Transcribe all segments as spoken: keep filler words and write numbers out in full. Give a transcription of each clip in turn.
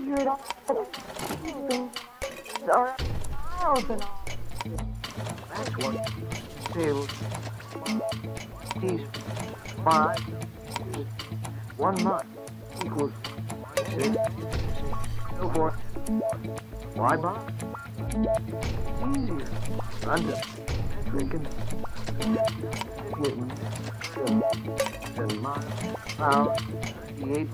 hundred all or thousand. That's what tables, these five, one month equals six, so forth. Why bother? Easier. Under freaking getting seven miles per hour, ninety-eight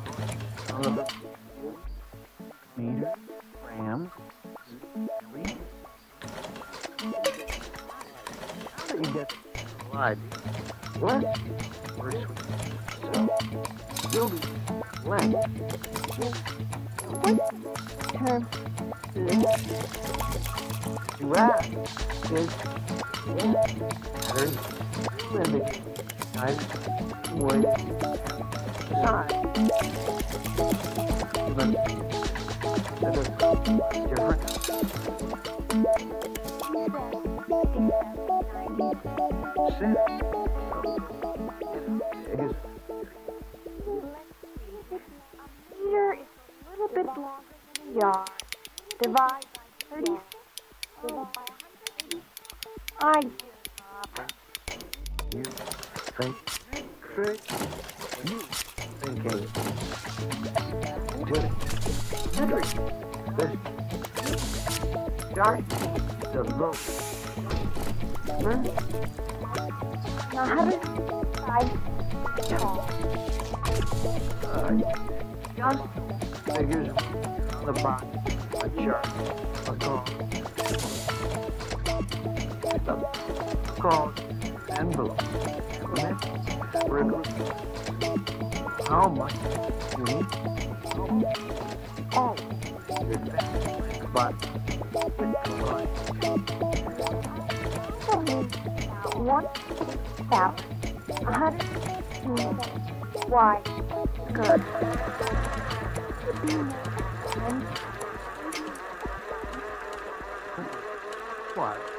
meter grams. How do you get slide? What? First, so, you'll be length. Term. Giraffe is pattern limit times weight size. Even that is different. Sin. It is Meter is a little bit longer than a yard. Divide by thirty-six. Divide by one hundred eighty. I give up. you think trick. You thinking. Henry. This guy. The low. Hmm? Now, how does five tall? Uh, just figures on the box, a chart, a call, a call, envelope, regular. How much you need? Oh, but One thousand, a hundred fifteen. Why? Good. what?